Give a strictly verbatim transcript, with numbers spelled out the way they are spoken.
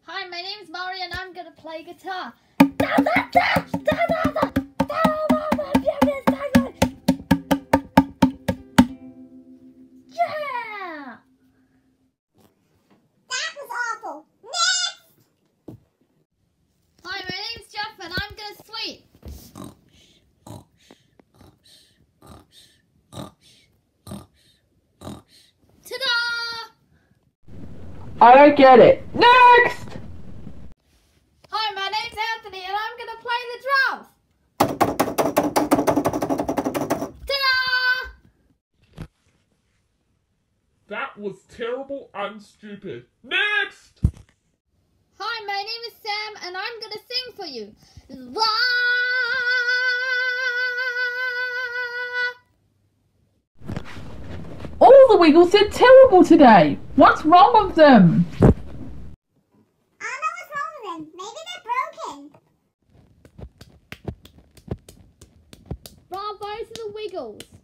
Hi, my name's Mari and I'm gonna play guitar. Yeah! That was awful. Next! Hi, my name's Jeff and I'm gonna sweep. Ta-da! I don't get it. Next! Hi, my name's Anthony and I'm gonna play the drums. Ta-da! That was terrible and stupid. Next! Hi, my name is Sam and I'm gonna sing for you. Wah! All the Wiggles did terrible today. What's wrong with them? I don't know what's wrong with them. Maybe they're broken. Bravo to the Wiggles.